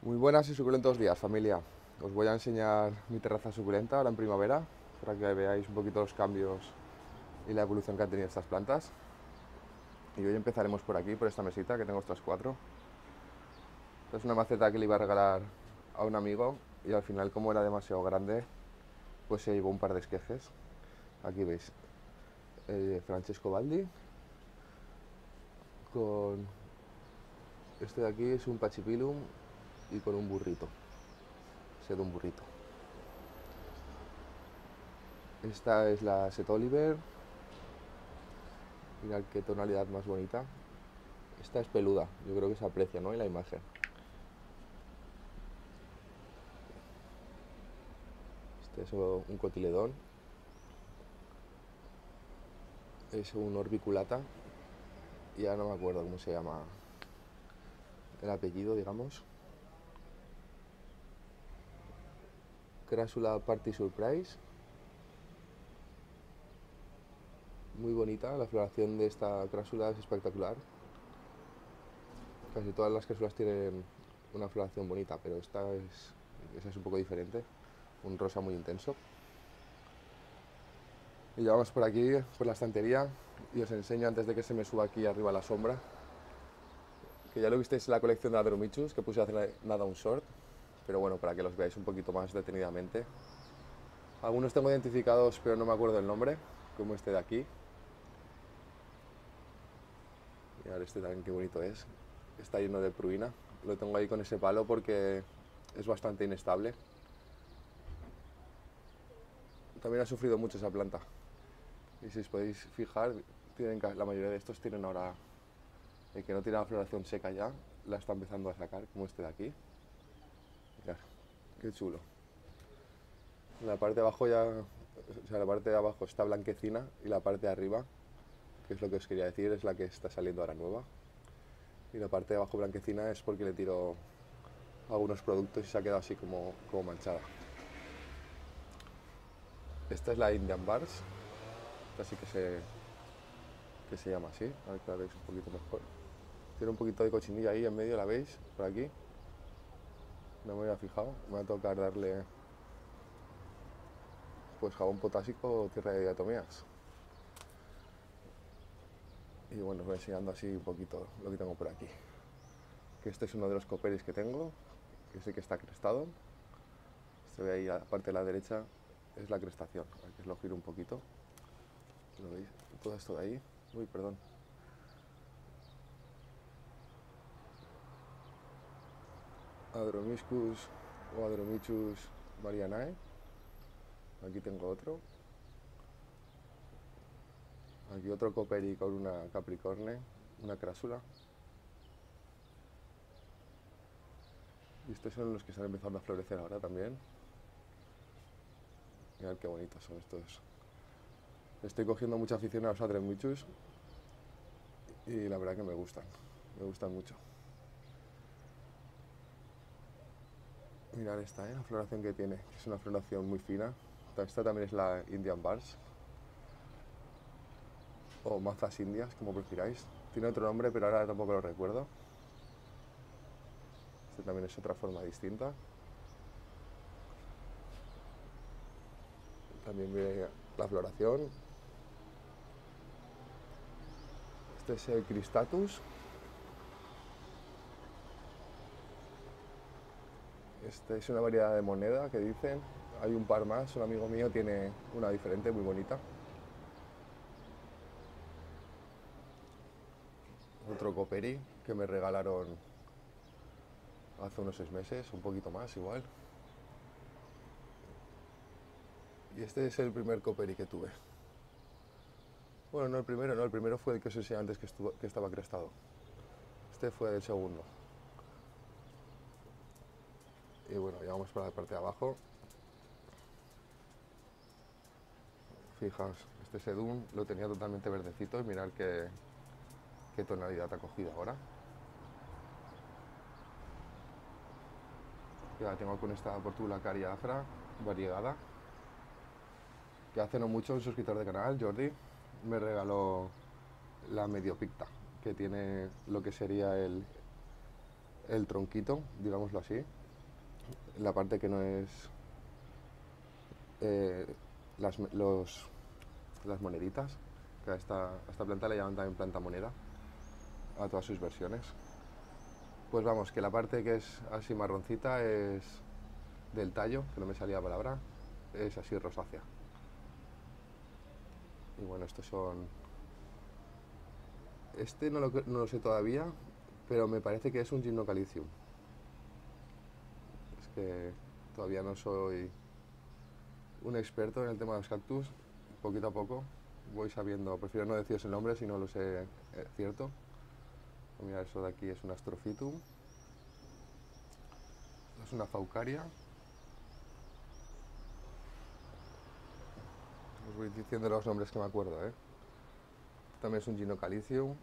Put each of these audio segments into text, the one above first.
Muy buenas y suculentos días, familia. Os voy a enseñar mi terraza suculenta ahora en primavera para que veáis un poquito los cambios y la evolución que han tenido estas plantas. Y hoy empezaremos por aquí, por esta mesita que tengo estas cuatro. Esta es una maceta que le iba a regalar a un amigo y al final, como era demasiado grande, pues se llevó un par de esquejes. Aquí veis Francesco Baldi con este de aquí, es un Pachipilum y con un burrito, sed un burrito. Esta es la Set Oliver. Mirad qué tonalidad más bonita. Esta es peluda, yo creo que se aprecia, ¿no? En la imagen. Este es un cotiledón. Es un orbiculata. Ya no me acuerdo cómo se llama el apellido, digamos. Crassula Party Surprise. Muy bonita, la floración de esta crassula es espectacular. Casi todas las crasulas tienen una floración bonita, pero esta es un poco diferente. Un rosa muy intenso. Y ya vamos por aquí, por la estantería, y os enseño antes de que se me suba aquí arriba la sombra, que ya lo visteis en la colección de Adromichus, que puse hace nada un short, pero bueno, para que los veáis un poquito más detenidamente. Algunos tengo identificados, pero no me acuerdo el nombre, como este de aquí. Mirad este también, qué bonito es. Está lleno de pruina. Lo tengo ahí con ese palo porque es bastante inestable. También ha sufrido mucho esa planta. Y si os podéis fijar, la mayoría de estos tienen ahora, el que no tiene la floración seca ya, la está empezando a sacar, como este de aquí. Mirad, qué chulo. La parte de abajo la parte de abajo está blanquecina y la parte de arriba, que es lo que os quería decir, es la que está saliendo ahora nueva. Y la parte de abajo blanquecina es porque le tiro algunos productos y se ha quedado así como manchada. Esta es la Indian Bars, esta sí que se llama así, a ver que la veis un poquito mejor. Tiene un poquito de cochinilla ahí en medio, ¿la veis? Por aquí. No me había fijado, me va a tocar darle pues jabón potásico o tierra de diatomeas. Y bueno, os voy enseñando así un poquito lo que tengo por aquí. Que este es uno de los coperis que tengo, que sé que está crestado. Este de ahí, a la parte de la derecha, es la crestación. A ver que os lo giro un poquito. ¿Lo veis? Todo esto de ahí. Uy, perdón. Adromiscus o Adromichus marianae. Aquí tengo otro. Aquí otro coperi con una capricorne, una crásula. Y estos son los que están empezando a florecer ahora también. Mirad qué bonitos son estos. Estoy cogiendo mucha afición a los Adromichus y la verdad que me gustan mucho. Mirad esta, la floración que tiene, que es una floración muy fina. Esta también es la Indian Bars, o mazas indias, como prefiráis. Tiene otro nombre, pero ahora tampoco lo recuerdo. Este también es otra forma distinta. También ve la floración. Este es el Cristatus. Este es una variedad de moneda que dicen. Hay un par más, un amigo mío tiene una diferente, muy bonita. Otro coperi que me regalaron hace unos 6 meses, un poquito más igual. Y este es el primer coperi que tuve. Bueno, no el primero, no, el primero fue el que os enseñé antes que estaba crestado. Este fue el segundo. Y bueno, ya vamos para la parte de abajo. Fijaos, este sedum lo tenía totalmente verdecito y mirad qué tonalidad ha cogido ahora. Ya tengo con esta Portula Caria Afra variegada, que hace no mucho un suscriptor de canal, Jordi, me regaló la Mediopicta, que tiene lo que sería el tronquito, digámoslo así, la parte que no es eh, las moneditas, que a esta planta le llaman también planta moneda, a todas sus versiones. Pues vamos, que la parte que es así marroncita es del tallo, que no me salía la palabra, es así rosácea. Y bueno, estos son... Este no lo sé todavía, pero me parece que es un Gymnocalcium. Es que todavía no soy un experto en el tema de los cactus, poquito a poco voy sabiendo, prefiero no deciros el nombre si no lo sé cierto. Mira, eso de aquí es un Astrophytum, es una Faucaria. Os voy diciendo los nombres que me acuerdo, ¿eh? También es un Gymnocalcium.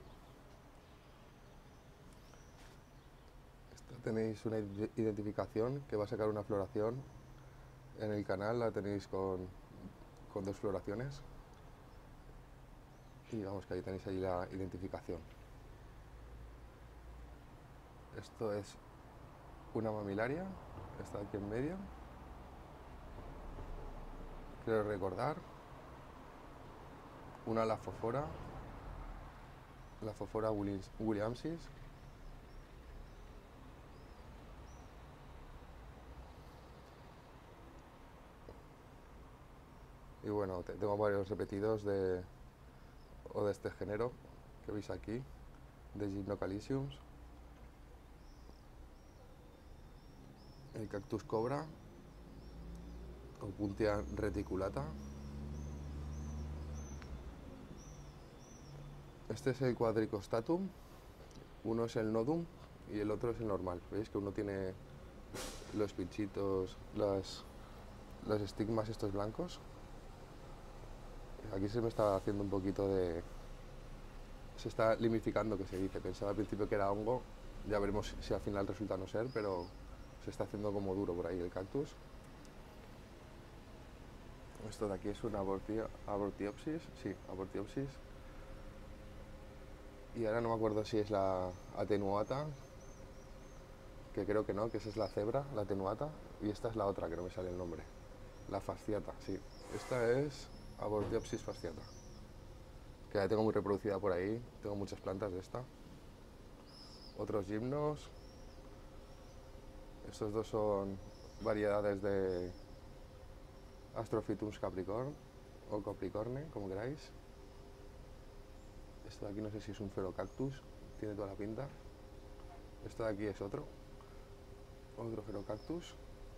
Esta tenéis una identificación que va a sacar una floración. En el canal la tenéis con dos floraciones. Y vamos, que ahí tenéis ahí la identificación. Esto es una mamilaria, está aquí en medio. Quiero recordar. Una la Fofora Williamsis. Y bueno, tengo varios repetidos de este género que veis aquí, de Gymnocalciums. El cactus cobra, Opuntia reticulata. Este es el Quadricostatum, uno es el nodum y el otro es el normal. ¿Veis que uno tiene los pinchitos, los estigmas estos blancos? Aquí se me está haciendo un poquito de... Se está limificando, que se dice. Pensaba al principio que era hongo, ya veremos si al final resulta no ser, pero se está haciendo como duro por ahí el cactus. Esto de aquí es una Abortiopsis, sí, Abortiopsis. Y ahora no me acuerdo si es la Atenuata, que creo que no, que esa es la cebra, la Atenuata, y esta es la otra, que no me sale el nombre, la Fasciata, sí. Esta es Abortiopsis fasciata, que la tengo muy reproducida por ahí, tengo muchas plantas de esta. Otros gimnos, estos dos son variedades de Astrophytums capricorn o capricorne, como queráis. Esto de aquí no sé si es un Ferocactus, tiene toda la pinta. Esto de aquí es otro Ferocactus.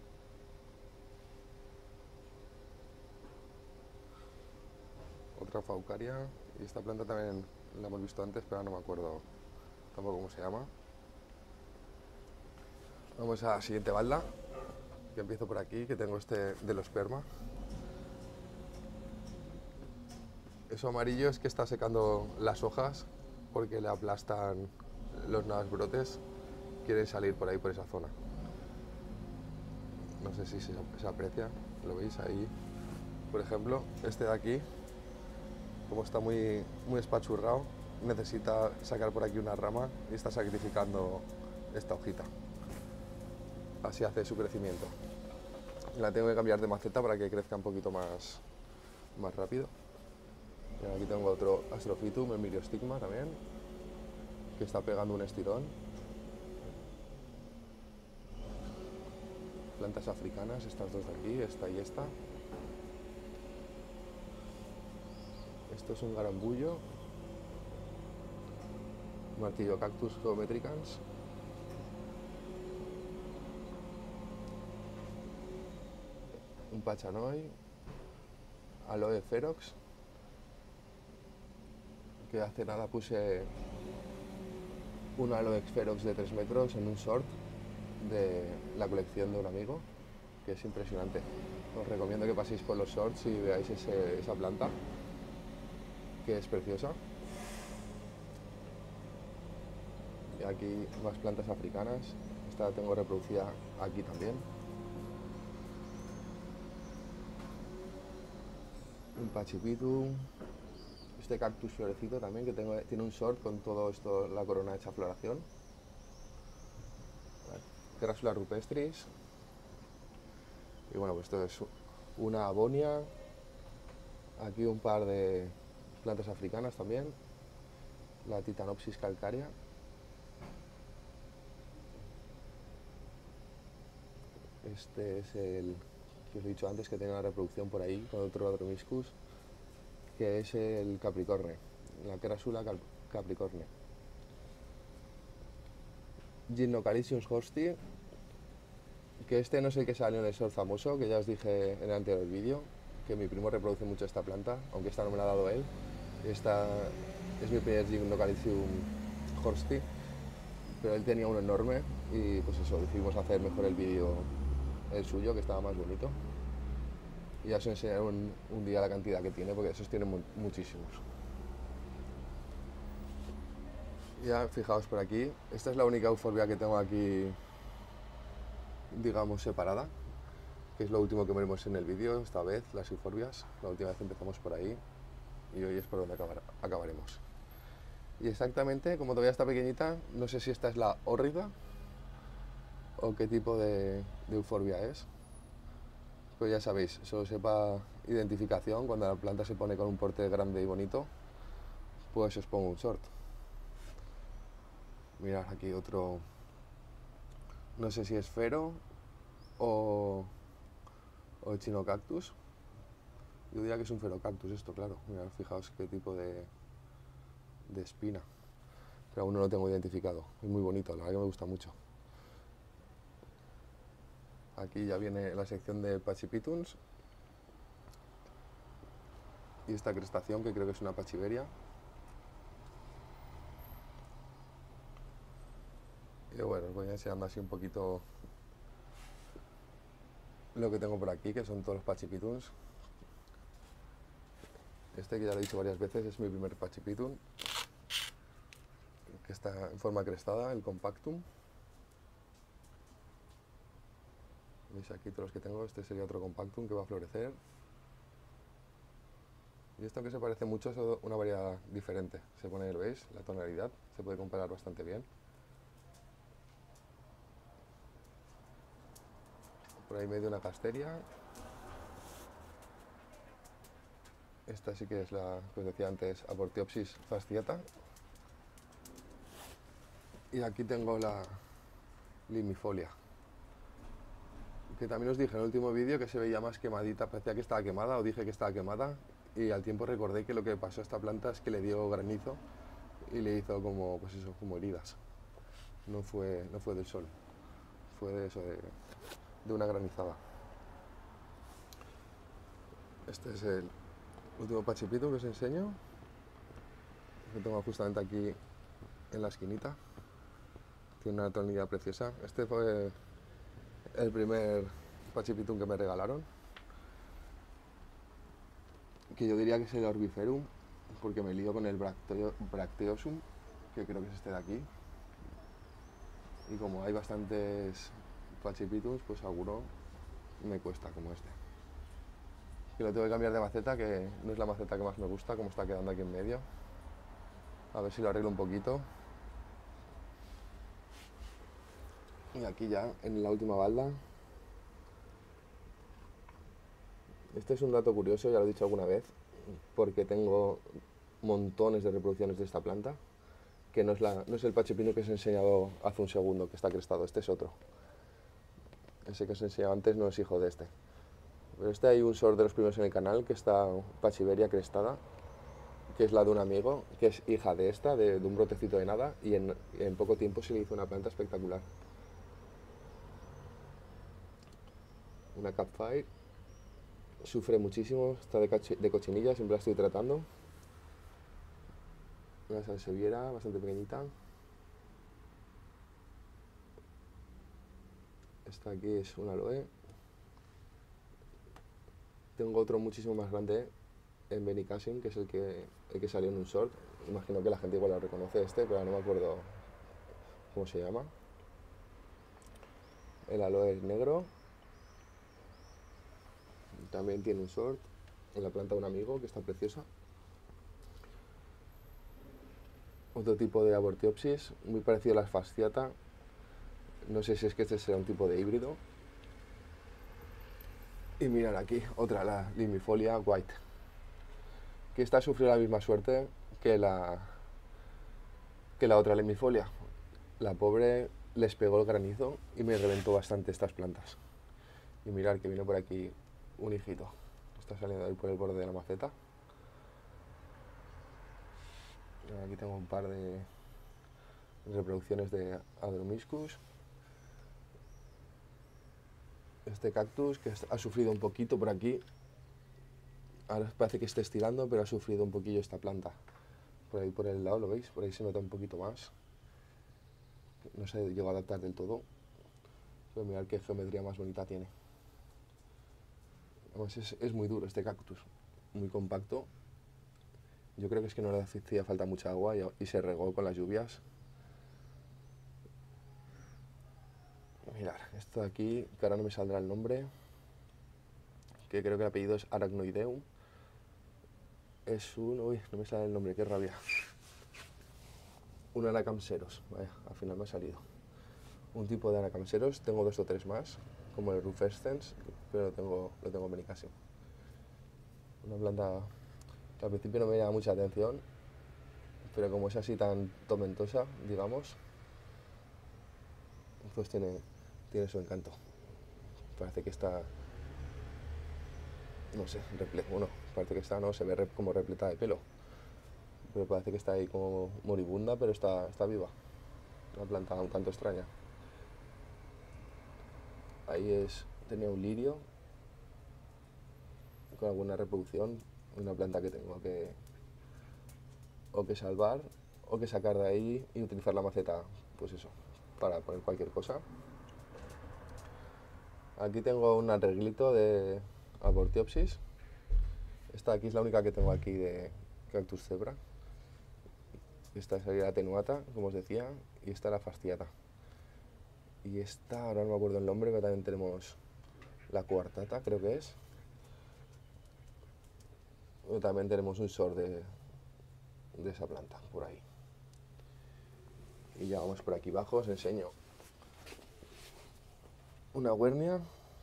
Otra Faucaria, y esta planta también la hemos visto antes, pero no me acuerdo tampoco cómo se llama. Vamos a la siguiente balda, que empiezo por aquí, que tengo este Delosperma. Eso amarillo es que está secando las hojas porque le aplastan los nuevos brotes, quieren salir por ahí, por esa zona. No sé si se aprecia, lo veis ahí. Por ejemplo, este de aquí, como está muy espachurrado, necesita sacar por aquí una rama y está sacrificando esta hojita. Así hace su crecimiento. La tengo que cambiar de maceta para que crezca un poquito más rápido. Y aquí tengo otro Astrophytum, el Myriostigma también, que está pegando un estirón. Plantas africanas, estas dos de aquí, esta y esta. Esto es un garambullo, Martillocactus geometricans. Un Pachanoi, Aloe ferox, que hace nada puse un Aloe ferox de 3 metros en un short de la colección de un amigo, que es impresionante. Os recomiendo que paséis por los shorts y veáis esa planta, que es preciosa. Y aquí más plantas africanas, esta la tengo reproducida aquí también. Un Pachipitum, este cactus florecito también, que tiene un short con todo esto, la corona hecha floración. Crassula rupestris. Y bueno, pues esto es una abonia. Aquí un par de plantas africanas también. La Titanopsis calcárea. Este es el que os he dicho antes, que tenía una reproducción por ahí con otro Ladromiscus, que es el Capricorne, la Crassula Capricorne. Gymnocalycium horsti, que este no es el que salió en el sol famoso, que ya os dije en el anterior vídeo, que mi primo reproduce mucho esta planta, aunque esta no me la ha dado él. Esta es mi primer Gymnocalycium horsti, pero él tenía uno enorme y pues eso, decidimos hacer mejor el vídeo el suyo, que estaba más bonito. Y ya os enseñaré un día la cantidad que tiene, porque esos tienen muchísimos. Ya fijaos por aquí, esta es la única euforbia que tengo aquí, digamos, separada, que es lo último que veremos en el vídeo, esta vez, las euforbias. La última vez empezamos por ahí y hoy es por donde acabaremos. Y exactamente, como todavía está pequeñita, no sé si esta es la hórrida o qué tipo de euforbia es. Pues ya sabéis, solo sepa identificación, cuando la planta se pone con un porte grande y bonito, pues os pongo un short. Mirad aquí otro, no sé si es fero o Echinocactus. Yo diría que es un ferocactus esto, claro. Mirad, fijaos qué tipo de espina. Pero aún no lo tengo identificado. Es muy bonito, la verdad que me gusta mucho. Aquí ya viene la sección de Pachipituns. Y esta crestación, que creo que es una Pachiveria. Y bueno, os voy enseñando así un poquito lo que tengo por aquí, que son todos los Pachipituns. Este, que ya lo he dicho varias veces, es mi primer Pachipitun, que está en forma crestada, el Compactum. Veis aquí todos los que tengo, este sería otro Compactum que va a florecer. Y esto, que se parece mucho, es una variedad diferente. Se pone, ¿lo veis? La tonalidad se puede comparar bastante bien. Por ahí medio una casteria. Esta sí que es la que os decía antes, Aportiopsis fasciata. Y aquí tengo la Limifolia, que también os dije en el último vídeo que se veía más quemadita, parecía que estaba quemada, o dije que estaba quemada, y al tiempo recordé que lo que pasó a esta planta es que le dio granizo y le hizo como, pues eso, como heridas. No fue del sol, fue de eso, de una granizada. Este es el último Pachipito que os enseño, que tengo justamente aquí en la esquinita. Tiene una tonalidad preciosa. Este fue el primer Pachipitun que me regalaron, que yo diría que es el Orbiferum, porque me lío con el Bracteosum, que creo que es este de aquí. Y como hay bastantes Pachipituns, pues seguro me cuesta como este. Y lo tengo que cambiar de maceta, que no es la maceta que más me gusta, como está quedando aquí en medio. A ver si lo arreglo un poquito. Y aquí ya, en la última balda. Este es un dato curioso, ya lo he dicho alguna vez, porque tengo montones de reproducciones de esta planta, que no es el Pachipino que os he enseñado hace un segundo, que está crestado, este es otro. Ese que os he enseñado antes no es hijo de este. Pero este, hay un short de los primeros en el canal, que está Pachiveria crestada, que es la de un amigo, que es hija de esta, de un brotecito de nada, y en poco tiempo se le hizo una planta espectacular. Una Catfire, sufre muchísimo, está de cochinilla, siempre la estoy tratando. Una Sanseviera bastante pequeñita. Esta aquí es un aloe. Tengo otro muchísimo más grande en Benicassim, que es el que salió en un short. Imagino que la gente igual lo reconoce este, pero no me acuerdo cómo se llama. El aloe es negro. También tiene un short en la planta de un amigo, que está preciosa. Otro tipo de Abortiopsis, muy parecido a la fasciata. No sé si es que este será un tipo de híbrido. Y mirad aquí, otra, la limifolia white, que esta sufrió la misma suerte que la otra limifolia. La pobre les pegó el granizo y me reventó bastante estas plantas. Y mirad que viene por aquí un hijito. Está saliendo ahí por el borde de la maceta. Aquí tengo un par de reproducciones de Adromiscus. Este cactus que ha sufrido un poquito por aquí. Ahora parece que esté estirando, pero ha sufrido un poquillo esta planta. Por ahí por el lado, ¿lo veis? Por ahí se nota un poquito más. No se llegó a adaptar del todo. Pero mirad qué geometría más bonita tiene. Además es muy duro este cactus, muy compacto. Yo creo que es que no le hacía falta mucha agua y se regó con las lluvias. Mirad, esto de aquí, que ahora no me saldrá el nombre, que creo que el apellido es Arachnoideum. Es un... uy, no me sale el nombre, qué rabia. Un Aracamseros, vaya, al final me ha salido. Un tipo de Aracamseros, tengo 2 o 3 más, como el Rufescens, pero lo tengo en Benicassim. Una planta que al principio no me llama mucha atención, pero como es así tan tomentosa, digamos, pues tiene su encanto. Parece que está, no sé, bueno, parece que está, no, se ve como repleta de pelo, pero parece que está ahí como moribunda, pero está viva. Una planta un tanto extraña. Ahí tenía un lirio con alguna reproducción, una planta que tengo que o que salvar o que sacar de ahí y utilizar la maceta, pues eso, para poner cualquier cosa. Aquí tengo un arreglito de Abortiopsis. Esta aquí es la única que tengo aquí de Cactus cebra. Esta es la atenuata, como os decía, y esta la fastiata. Y esta, ahora no me acuerdo el nombre, pero también tenemos la cuartata, creo que es. Y también tenemos un short de esa planta, por ahí. Y ya vamos por aquí abajo, os enseño una huernia.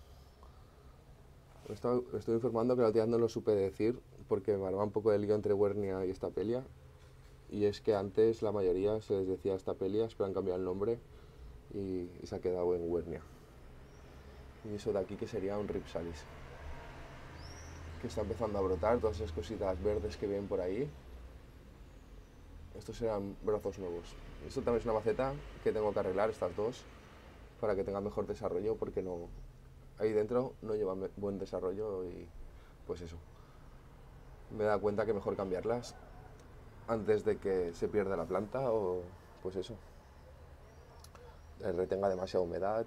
Estoy informando que la última vez no lo supe decir porque me armaba un poco de lío entre huernia y estapelia. Y es que antes la mayoría se les decía estapelias, pero han cambiado el nombre y se ha quedado en huernia. Y eso de aquí que sería un Ripsalis, que está empezando a brotar, todas esas cositas verdes que ven por ahí. Estos serán brazos nuevos. Esto también es una maceta que tengo que arreglar, estas dos, para que tengan mejor desarrollo, porque no, ahí dentro no llevan buen desarrollo y pues eso. Me he dado cuenta que mejor cambiarlas antes de que se pierda la planta o pues eso, retenga demasiada humedad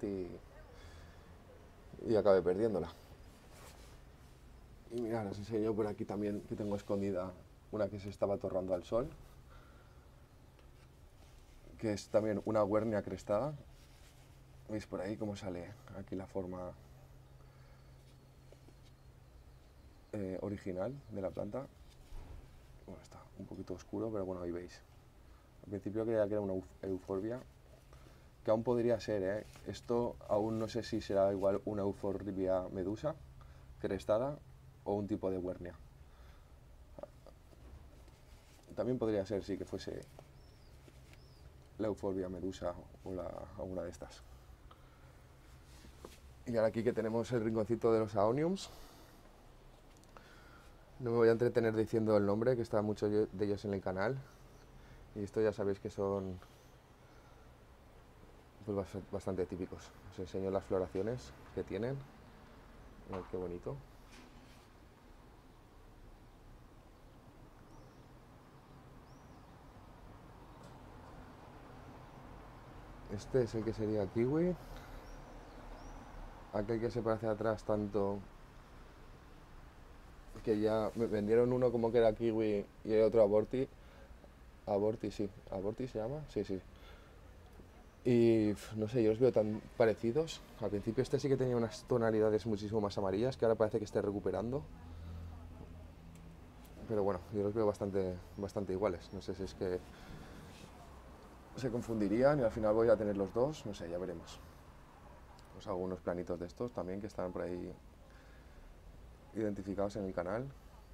y acabe perdiéndola. Y mirad, os enseño por aquí también que tengo escondida una que se estaba torrando al sol, que es también una huernia crestada. ¿Veis por ahí cómo sale aquí la forma original de la planta? Bueno, está un poquito oscuro, pero bueno, ahí veis. Al principio creía que era una euforbia, que aún podría ser, ¿eh? Esto aún no sé si será igual una Euphorbia medusa crestada o un tipo de huernia. También podría ser, sí, que fuese la Euphorbia medusa o alguna de estas. Y ahora aquí que tenemos el rinconcito de los Aoniums. No me voy a entretener diciendo el nombre, que están muchos de ellos en el canal. Y esto ya sabéis que son pues, bastante típicos. Os enseño las floraciones que tienen. Mirad qué bonito. Este es el que sería kiwi. Aquel que se parece atrás tanto que ya me vendieron uno como que era kiwi y el otro aborti. Aborti, sí. ¿Aborti se llama? Sí, sí. Y no sé, yo los veo tan parecidos. Al principio este sí que tenía unas tonalidades muchísimo más amarillas que ahora parece que esté recuperando. Pero bueno, yo los veo bastante iguales. No sé si es que se confundirían y al final voy a tener los dos. No sé, ya veremos. Os hago unos planitos de estos también que están por ahí identificados en el canal.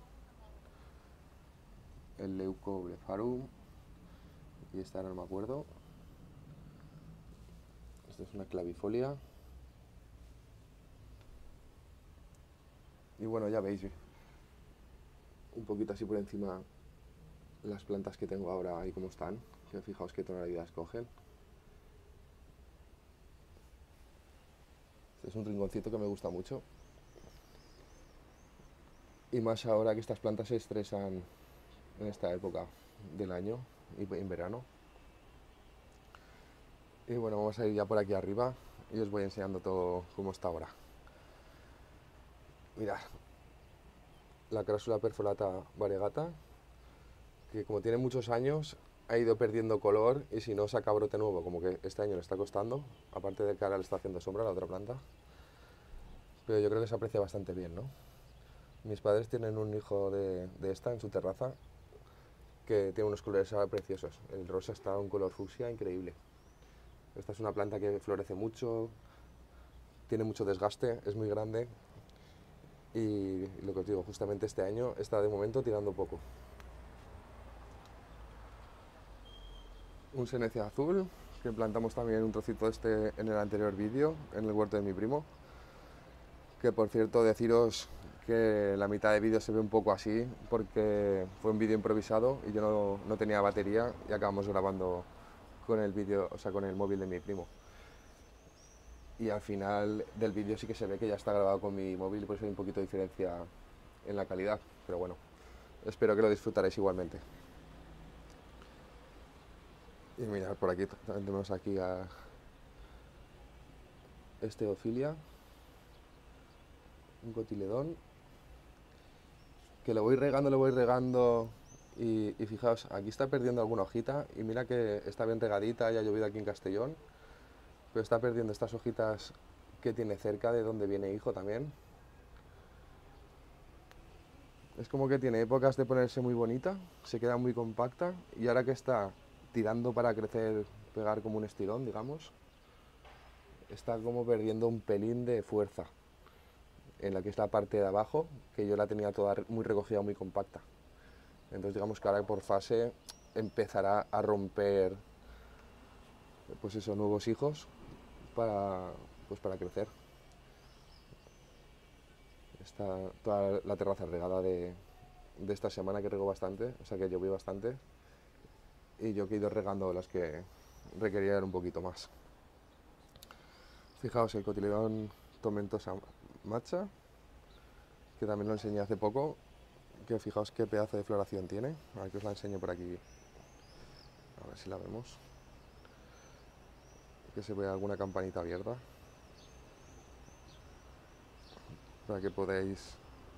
El Leucoblepharum y esta no me acuerdo. Esto es una clavifolia. Y bueno, ya veis un poquito así por encima las plantas que tengo ahora y cómo están, que fijaos qué tonalidades cogen. Este es un rinconcito que me gusta mucho. Y más ahora que estas plantas se estresan en esta época del año y en verano. Y bueno, vamos a ir ya por aquí arriba y os voy enseñando todo cómo está ahora. Mirad, la Crassula perforata variegata, que como tiene muchos años ha ido perdiendo color y si no saca brote nuevo, como que este año le está costando, aparte de que ahora le está haciendo sombra a la otra planta. Pero yo creo que se aprecia bastante bien, ¿no? Mis padres tienen un hijo de esta en su terraza que tiene unos colores ahora preciosos. El rosa está un color fucsia increíble. Esta es una planta que florece mucho, tiene mucho desgaste, es muy grande y lo que os digo, justamente este año está de momento tirando poco. Un senecia azul, que plantamos también un trocito este en el anterior vídeo, en el huerto de mi primo. Que por cierto, deciros que la mitad de vídeo se ve un poco así, porque fue un vídeo improvisado y yo no tenía batería y acabamos grabando con el vídeo, o sea, con el móvil de mi primo. Y al final del vídeo sí que se ve que ya está grabado con mi móvil y por eso hay un poquito de diferencia en la calidad, pero bueno, espero que lo disfrutaréis igualmente. Y mirad, por aquí tenemos aquí a Esteofilia, un cotiledón, que lo voy regando y fijaos, aquí está perdiendo alguna hojita y mira que está bien regadita, ya ha llovido aquí en Castellón, pero está perdiendo estas hojitas que tiene cerca de donde viene hijo también. Es como que tiene épocas de ponerse muy bonita, se queda muy compacta y ahora que está tirando para crecer, pegar como un estirón, digamos, está como perdiendo un pelín de fuerza en la que es la parte de abajo, que yo la tenía toda muy recogida, muy compacta. Entonces digamos que ahora por fase empezará a romper pues esos nuevos hijos para crecer. Está toda la terraza regada de esta semana que regó bastante, o sea que llovió bastante y yo que he ido regando las que requerían un poquito más. Fijaos el cotiledón tomentosa macha, que también lo enseñé hace poco, que fijaos qué pedazo de floración tiene. Aquí os la enseño por aquí, a ver si la vemos, que se vea alguna campanita abierta, para que podáis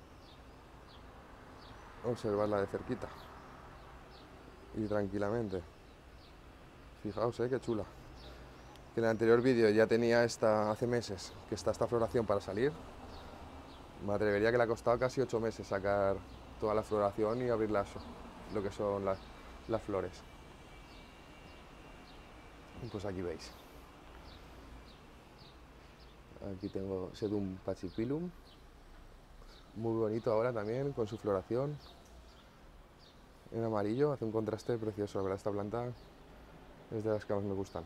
observarla de cerquita y tranquilamente. Fijaos, qué chula. Que en el anterior vídeo ya tenía esta, hace meses, que está esta floración para salir. Me atrevería que le ha costado casi 8 meses sacar toda la floración y abrir lo que son las flores. Pues aquí veis. Aquí tengo Sedum pachyphyllum, muy bonito ahora también, con su floración en amarillo, hace un contraste precioso, la verdad esta planta es de las que más me gustan.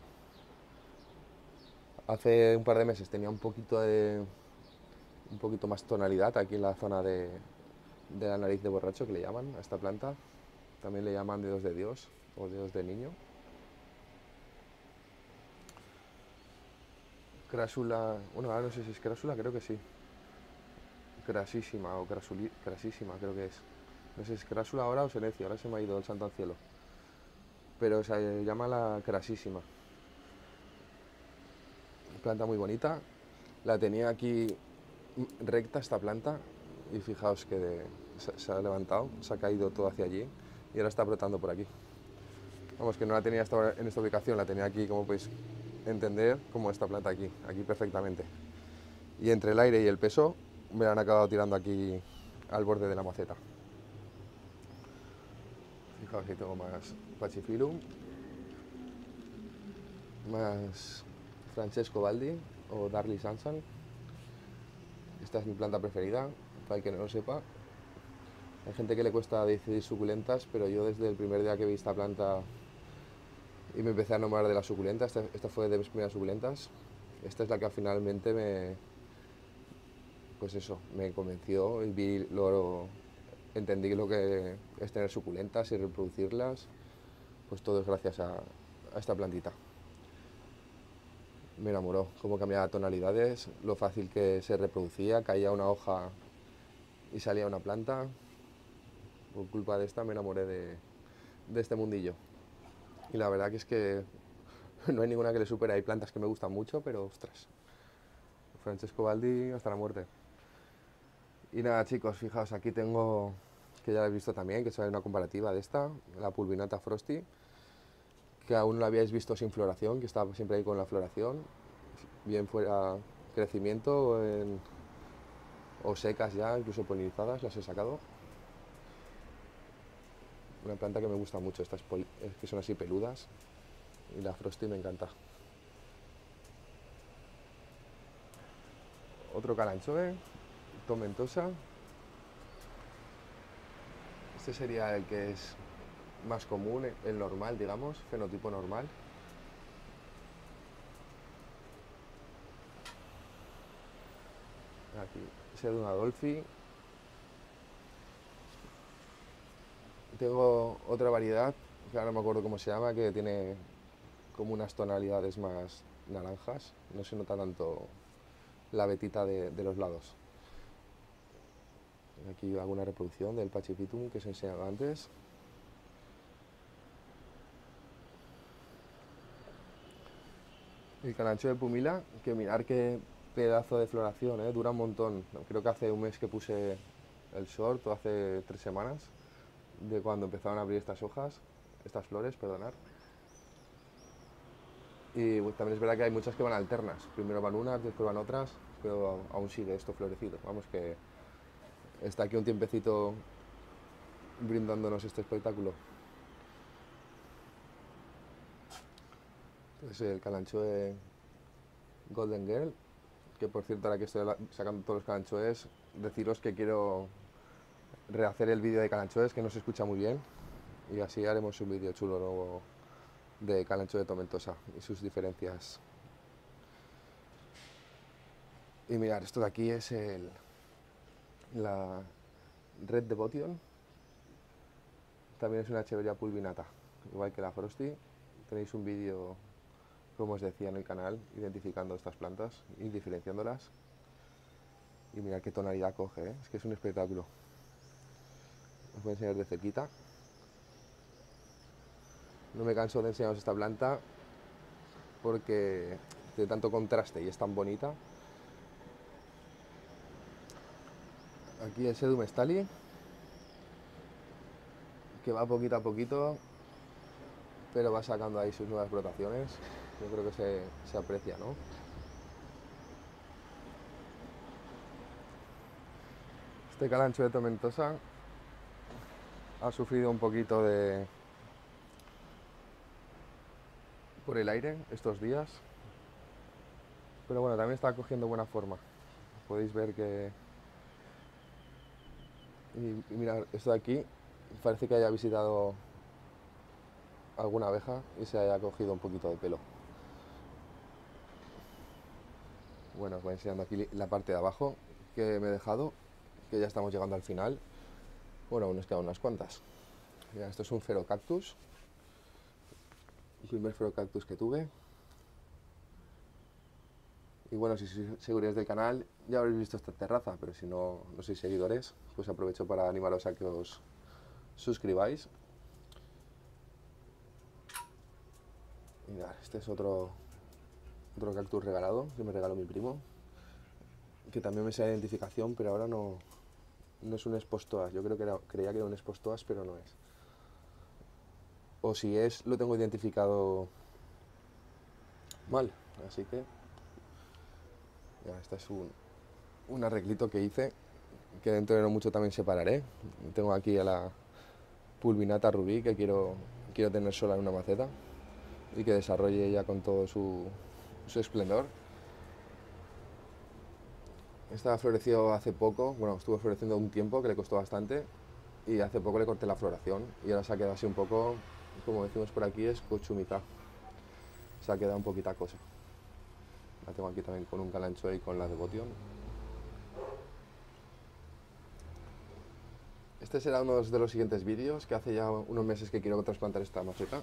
Hace un par de meses tenía un poquito más tonalidad aquí en la zona de la nariz de borracho, que le llaman a esta planta. También le llaman dedos de Dios o dedos de niño. Crassula, bueno, ahora no sé si es Crassula, creo que sí. Crasísima o crasísima, creo que es. No sé si es Crassula ahora o Senecio, ahora se me ha ido el santo al cielo. Pero se llama la crasísima. Planta muy bonita. La tenía aquí recta esta planta y fijaos que se ha levantado, se ha caído todo hacia allí y ahora está brotando por aquí. Vamos, que no la tenía en esta ubicación, la tenía aquí, como podéis entender, como esta planta aquí perfectamente. Y entre el aire y el peso me la han acabado tirando aquí al borde de la maceta. Fijaos que tengo más pachyphyllum, más Francesco Baldi o Darly Sansan. Esta es mi planta preferida, para el que no lo sepa. Hay gente que le cuesta decidir suculentas, pero yo desde el primer día que vi esta planta y me empecé a enamorar de las suculentas, esta fue de mis primeras suculentas. Esta es la que finalmente me convenció y entendí lo que es tener suculentas y reproducirlas. Pues todo es gracias a esta plantita. Me enamoró, cómo cambiaba tonalidades, lo fácil que se reproducía, caía una hoja y salía una planta. Por culpa de esta me enamoré de este mundillo. Y la verdad que es que no hay ninguna que le supere. Hay plantas que me gustan mucho, pero ostras, Francesco Baldi hasta la muerte. Y nada, chicos, fijaos, aquí tengo, que ya lo habéis visto también, que sale una comparativa de esta, la Pulvinata Frosty, que aún no la habíais visto sin floración, que estaba siempre ahí con la floración, bien fuera crecimiento o secas ya, incluso polinizadas, las he sacado. Una planta que me gusta mucho, estas que son así peludas, y la Frosty me encanta. Otro Kalanchoe, tomentosa. Este sería el que es más común, el normal, digamos, fenotipo normal. Aquí, Sedum Adolphi. Tengo otra variedad, que ahora no me acuerdo cómo se llama, que tiene como unas tonalidades más naranjas. No se nota tanto la vetita de los lados. Aquí hago una reproducción del Pachypitum que os he enseñado antes. El Kalanchoe de Pumila, que mirar qué pedazo de floración, dura un montón. Creo que hace un mes que puse el short, o hace 3 semanas, de cuando empezaron a abrir estas hojas, estas flores, perdonad. Y también es verdad que hay muchas que van alternas. Primero van unas, después van otras, pero aún sigue esto florecido. Vamos, que está aquí un tiempecito brindándonos este espectáculo. Entonces el Kalanchoe Golden Girl, que por cierto ahora que estoy sacando todos los Kalanchoes, deciros que quiero rehacer el vídeo de Kalanchoes, que no se escucha muy bien, y así haremos un vídeo chulo nuevo de Kalanchoe tomentosa y sus diferencias. Y mirad, esto de aquí es la Red Devotion, también es una Echeveria pulvinata, igual que la Frosty. Tenéis un vídeo, como os decía, en el canal, identificando estas plantas y diferenciándolas. Y mirad qué tonalidad coge, es que es un espectáculo. Os voy a enseñar de cerquita. No me canso de enseñaros esta planta porque de tanto contraste y es tan bonita. Aquí el Sedum Stali, que va poquito a poquito, pero va sacando ahí sus nuevas brotaciones. Yo creo que se aprecia, ¿no? Este Kalanchoe tomentosa ha sufrido un poquito por el aire estos días, pero bueno, también está cogiendo buena forma. Podéis ver que... Y mirad, esto de aquí parece que haya visitado alguna abeja y se haya cogido un poquito de pelo. Bueno, os voy enseñando aquí la parte de abajo que me he dejado, que ya estamos llegando al final. Bueno, aún nos quedan unas cuantas. Mira, esto es un Ferocactus, el primer Ferocactus que tuve. Y bueno, si sois seguidores del canal ya habréis visto esta terraza, pero si no sois seguidores, pues aprovecho para animaros a que os suscribáis. Mirad, este es otro cactus regalado que me regaló mi primo, que también me sale identificación, pero ahora no es un Espostoas. Yo creía que era un Espostoas, pero no es. O si es, lo tengo identificado mal, así que ya, este es un arreglito que hice, que dentro de no mucho también separaré. Tengo aquí a la Pulvinata Rubí, que quiero tener sola en una maceta y que desarrolle ella con todo su su esplendor. Esta floreció hace poco, bueno, estuvo floreciendo un tiempo que le costó bastante y hace poco le corté la floración y ahora se ha quedado así un poco, como decimos por aquí, es cochumica. Se ha quedado un poquita cosa. La tengo aquí también con un calancho y con la devoción. Este será uno de los siguientes vídeos, que hace ya unos meses que quiero trasplantar esta maceta.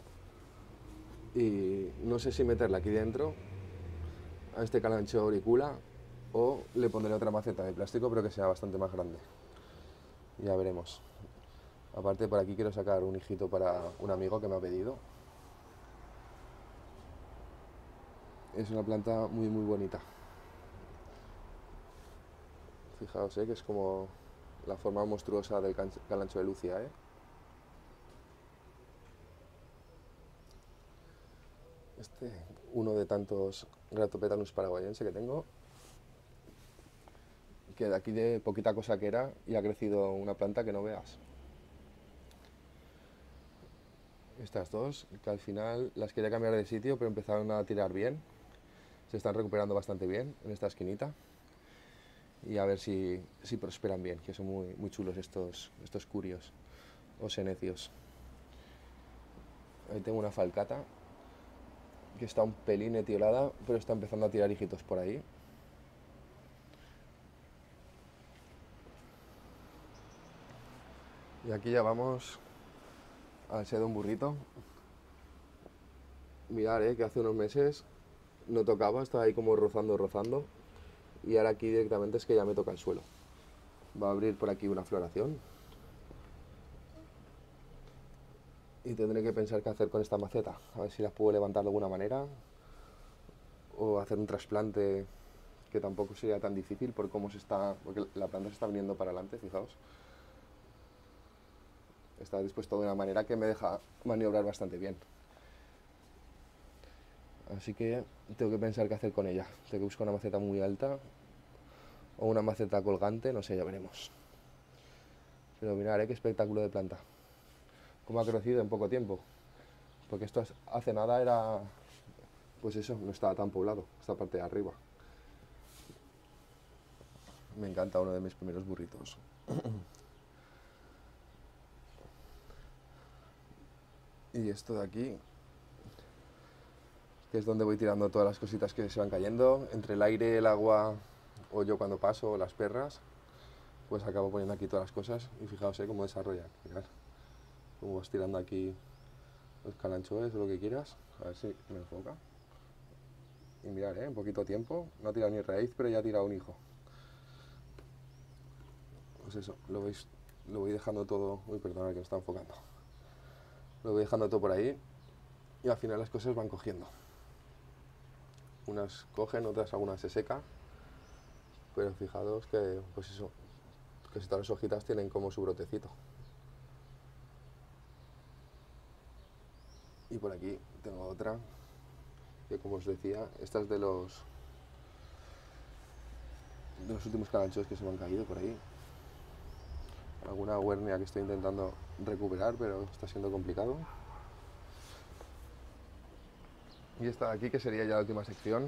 Y no sé si meterla aquí dentro, a este calancho auricula, o le pondré otra maceta de plástico, pero que sea bastante más grande. Ya veremos. Aparte, por aquí quiero sacar un hijito para un amigo que me ha pedido. Es una planta muy muy bonita. Fijaos, que es como la forma monstruosa del calancho de Lucia, Este, uno de tantos Gratopetalus paraguayense que tengo, que de aquí de poquita cosa que era y ha crecido una planta que no veas. Estas dos, que al final las quería cambiar de sitio, pero empezaron a tirar bien. Se están recuperando bastante bien en esta esquinita. Y a ver si prosperan bien, que son muy, muy chulos estos curios o senecios. Ahí tengo una falcata que está un pelín etiolada, pero está empezando a tirar hijitos por ahí. Y aquí ya vamos al ser de un burrito. Mirad, que hace unos meses no tocaba, estaba ahí como rozando. Y ahora aquí directamente es que ya me toca el suelo. Va a abrir por aquí una floración. Y tendré que pensar qué hacer con esta maceta. A ver si las puedo levantar de alguna manera. O hacer un trasplante, que tampoco sería tan difícil por cómo se está. Porque la planta se está viniendo para adelante, fijaos. Está dispuesto de una manera que me deja maniobrar bastante bien. Así que tengo que pensar qué hacer con ella. Tengo que buscar una maceta muy alta o una maceta colgante, no sé, ya veremos. Pero mirad, qué espectáculo de planta. Cómo ha crecido en poco tiempo. Porque esto hace nada era, pues eso, no estaba tan poblado, esta parte de arriba. Me encanta, uno de mis primeros burritos. Y esto de aquí, que es donde voy tirando todas las cositas que se van cayendo, entre el aire, el agua, o yo cuando paso, o las perras, pues acabo poniendo aquí todas las cosas. Y fijaos, cómo desarrolla. Mirad, cómo vas tirando aquí los calanchoes o lo que quieras. A ver si me enfoca. Y mirad, en poquito tiempo, no ha tirado ni raíz, pero ya ha tirado un hijo. Pues eso, lo veis, lo voy dejando todo. Uy, perdona que no está enfocando. Lo voy dejando todo por ahí y al final las cosas van cogiendo. Unas cogen, otras algunas se secan, pero fijaos que, pues eso, que si todas las hojitas tienen como su brotecito. Y por aquí tengo otra, que como os decía, esta es de los últimos calanchos que se me han caído por ahí. Alguna huernia que estoy intentando recuperar, pero está siendo complicado. Y esta de aquí, que sería ya la última sección,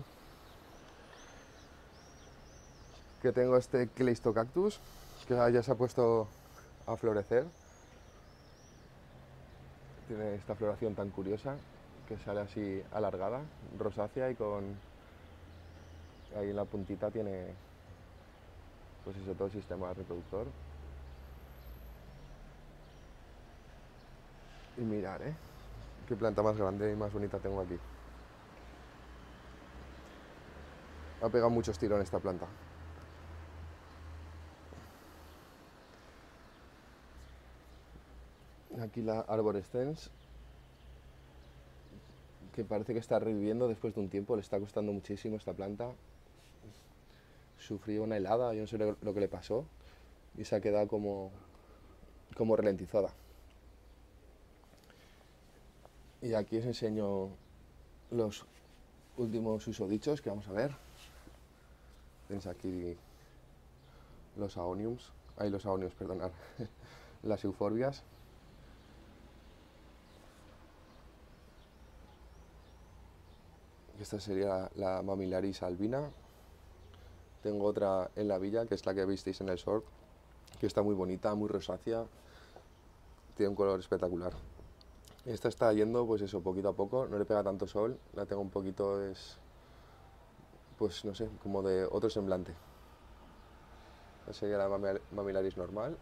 que tengo este Cleistocactus, que ya se ha puesto a florecer. Tiene esta floración tan curiosa, que sale así alargada, rosácea, y con ahí en la puntita tiene, pues eso, todo el sistema reproductor. Y mirar, qué planta más grande y más bonita tengo aquí. Ha pegado muchos tiros en esta planta. Aquí la Arborescens, que parece que está reviviendo después de un tiempo. Le está costando muchísimo esta planta. Sufrió una helada, yo no sé lo que le pasó, y se ha quedado como ralentizada. Y aquí os enseño los últimos susodichos que vamos a ver. Tenéis aquí los aoniums, perdonad, las euforbias. Que Esta sería la Mamillaris albina. Tengo otra en la villa, que es la que visteis en el short, que está muy bonita, muy rosácea, tiene un color espectacular. Esta está yendo, pues eso, poquito a poco, no le pega tanto sol, la tengo un poquito, pues no sé, como de otro semblante. Esta sería la Mamillaris normal.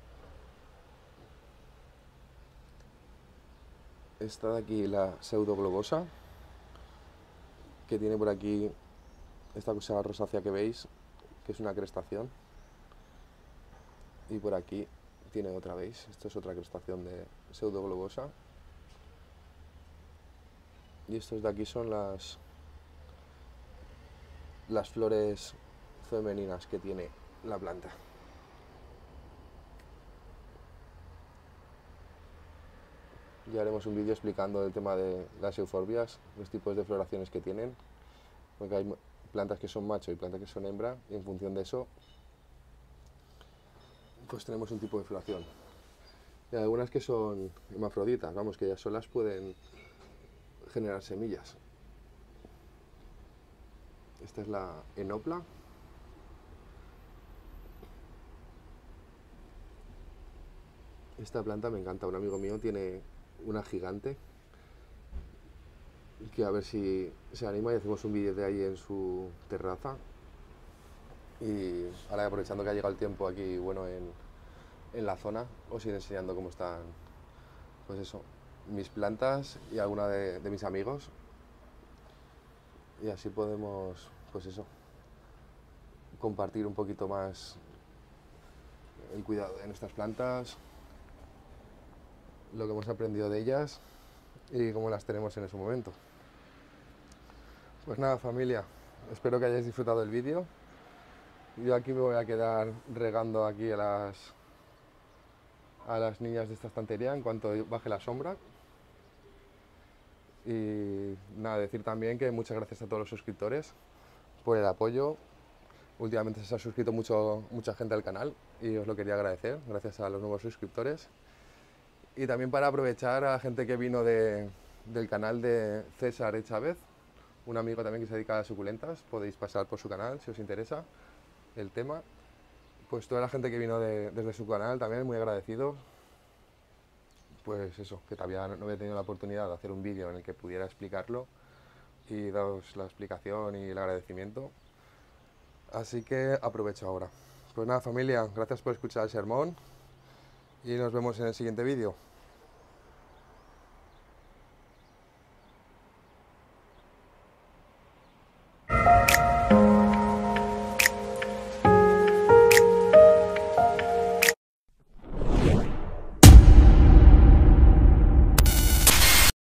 Esta de aquí, la pseudo globosa, que tiene por aquí esta cosa rosácea que veis, que es una crestación. Y por aquí tiene otra, ¿veis? Esto es otra crestación de pseudo globosa. Y estos de aquí son las flores femeninas que tiene la planta. Ya haremos un vídeo explicando el tema de las euforbias, los tipos de floraciones que tienen, porque hay plantas que son macho y plantas que son hembra, y en función de eso pues tenemos un tipo de floración. Y hay algunas que son hermafroditas, vamos, que ellas solas pueden generar semillas. Esta es la enopla. Esta planta me encanta, un amigo mío tiene una gigante, que a ver si se anima y hacemos un vídeo de ahí en su terraza. Y ahora, aprovechando que ha llegado el tiempo aquí bueno en la zona, os iré enseñando cómo están, pues eso, mis plantas y alguna de mis amigos. Y así podemos, pues eso, compartir un poquito más el cuidado de nuestras plantas, lo que hemos aprendido de ellas y cómo las tenemos en ese momento. Pues nada, familia, espero que hayáis disfrutado del vídeo. Yo aquí me voy a quedar regando aquí a las niñas de esta estantería en cuanto baje la sombra. Y nada, decir también que muchas gracias a todos los suscriptores por el apoyo. Últimamente se ha suscrito mucha gente al canal y os lo quería agradecer, gracias a los nuevos suscriptores. Y también para aprovechar a la gente que vino del canal de César Chávez, un amigo también que se dedica a las suculentas, podéis pasar por su canal si os interesa el tema. Pues toda la gente que vino desde su canal también, muy agradecido. Pues eso, que todavía no había tenido la oportunidad de hacer un vídeo en el que pudiera explicarlo y daros la explicación y el agradecimiento. Así que aprovecho ahora. Pues nada, familia, gracias por escuchar el sermón y nos vemos en el siguiente vídeo.